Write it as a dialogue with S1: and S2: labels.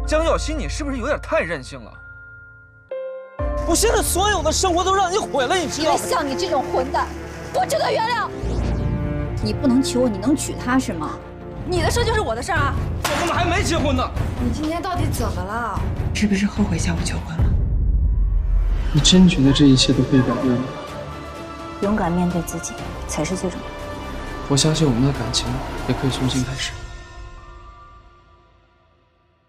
S1: 江耀熙，你是不是有点太任性了？
S2: 我现在所有的生活都让你毁了，你知道吗？
S3: 像你这种混蛋，不值得原谅。你不能娶我，你能娶她是吗？你的事就是我的事啊！
S2: 我们还没结婚呢。
S4: 你今天到底怎么了？
S5: 是不是后悔向我求婚了？
S6: 你真觉得这一切都可以改变吗？
S3: 勇敢面对自己才是最重要的。
S6: 我相信我们的感情也可以重新开始。